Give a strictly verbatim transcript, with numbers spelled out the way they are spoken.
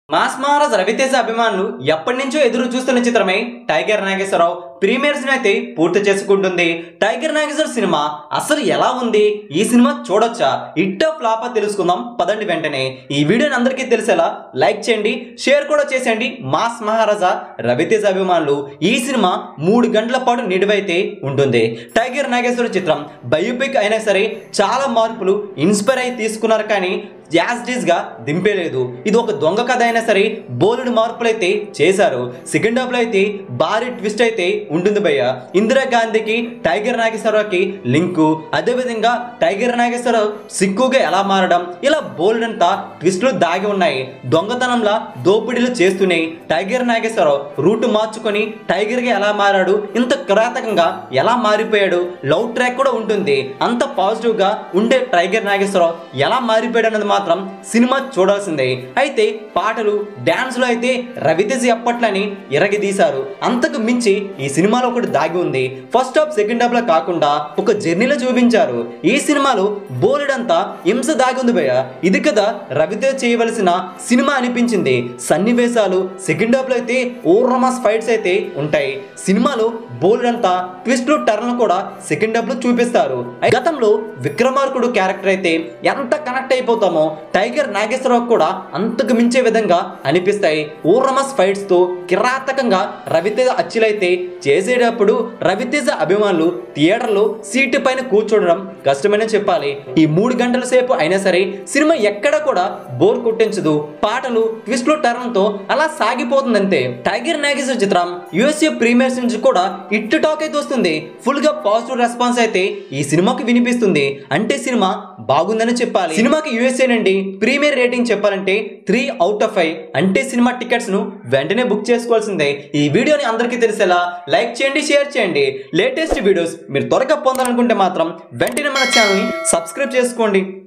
Mass Maharaj Raviteja అభిమానులు ఎప్పటి నుంచో ఎదురు చూస్తున్న చిత్రమే టైగర్ నాగేశ్వరరావు ప్రీమియర్స్ అయితే పూర్తి చేసుకుంటుంది. టైగర్ నాగేశ్వర సినిమా అసలు ఎలా ఉంది, ఈ సినిమా చూడొచ్చా, ఇట్టా ఫ్లాపా తెలుసుకుందాం పదండి. వెంటనే ఈ వీడియోని అందరికీ తెలిసేలా లైక్ చేయండి, షేర్ కూడా చేసేయండి. మాస్ మహారాజా రవితేజ అభిమానులు ఈ సినిమా మూడు గంటల పాటు నిడివైతే ఉంటుంది. టైగర్ నాగేశ్వర చిత్రం బయోపిక్ అయినా సరే చాలా మార్పులు ఇన్స్పైర్ అయి తీసుకున్నారు, కానీ యాజ్ డిజ్ గా దింపేలేదు. ఇది ఒక దొంగ కథ అయినా సరే బోల్డ్ మార్పులు అయితే చేశారు. సెకండ్ హాఫ్ లో అయితే భారీ ట్విస్ట్ అయితే ఉంటుంది భయ్య. ఇందిరాగాంధీకి టైగర్ నాగేశ్వరరావుకి లింకు, అదేవిధంగా టైగర్ నాగేశ్వరరావు సిక్కుగా ఎలా మారడం, ఇలా బోల్డ్ అంతా ట్విస్టులు దాగి ఉన్నాయి. దొంగతనంలా దోపిడీలు చేస్తూనే టైగర్ నాగేశ్వరరావు రూట్ మార్చుకొని టైగర్ గా ఎలా మారాడు, ఇంత కిరాతకంగా ఎలా మారిపోయాడు, లవ్ ట్రాక్ కూడా ఉంటుంది. అంత పాజిటివ్ గా ఉండే టైగర్ నాగేశ్వరరావు ఎలా మారిపోయాడు అన్నది మాత్రం సినిమా చూడాల్సిందే. అయితే పాటలు డాన్స్లో అయితే రవితేజ ఎప్పట్లని ఇరగదీశారు. అంతకు మించి ఈ సినిమాలో ఒకటి దాగి ఉంది. ఫస్ట్ హాఫ్ సెకండ్ హాఫ్ లా కాకుండా ఒక జర్నీలో చూపించారు. ఈ సినిమాలో బోలెడంతా హింస దాగి ఉంది భయ్య. ఇది కదా రవితేజ చేయవలసిన సినిమా అనిపించింది. సన్నివేశాలు సెకండ్ హాఫ్ లో అయితే ఓర్రమాస్ ఫైట్స్ అయితే ఉంటాయి. సినిమాలో బోల్డంతా ట్విస్ట్లు టర్న్ కూడా సెకండ్ హాఫ్ లో చూపిస్తారు. గతంలో విక్రమార్కుడు క్యారెక్టర్ అయితే ఎంత కనెక్ట్ అయిపోతామో టైగర్ నాగేశ్వరరావు కూడా అంతకు మించే విధంగా అనిపిస్తాయి. ఓర్రమస్ ఫైట్స్ తో కిరాతకంగా రవితేజ అచ్చులైతే చేసేటప్పుడు రవితేజ అభిమానులు థియేటర్లో సీటు పైన కూర్చోవడం కష్టమని చెప్పాలి. ఈ మూడు గంటల సేపు అయినా సరే సినిమా ఎక్కడ కూడా బోర్ కొట్టించదు. పాటలు ట్విస్ట్లు టర్న్ తో అలా సాగిపోతుందంతే. టైగర్ నాగేశ్వర చిత్రం యూఎస్ఏ ప్రీమియర్స్ నుంచి కూడా ఇట్టు టాక్ అయితే వస్తుంది. ఫుల్ గా పాజిటివ్ రెస్పాన్స్ అయితే ఈ సినిమాకి వినిపిస్తుంది. అంటే సినిమా బాగుందని చెప్పాలి. సినిమాకి యూఎస్ఏ నుండి ప్రీమియర్ రేటింగ్ చెప్పాలంటే త్రీ అవుట్ ఆఫ్ ఫైవ్. అంటే సినిమా టికెట్స్ ను వెంటనే బుక్ చేసుకోవాల్సిందే. ఈ వీడియోని అందరికీ తెలిసేలా లైక్ చేయండి, షేర్ చేయండి. లేటెస్ట్ వీడియోస్ మీరు త్వరగా పొందాలనుకుంటే మాత్రం వెంటనే మన ఛానల్ ని సబ్స్క్రైబ్ చేసుకోండి.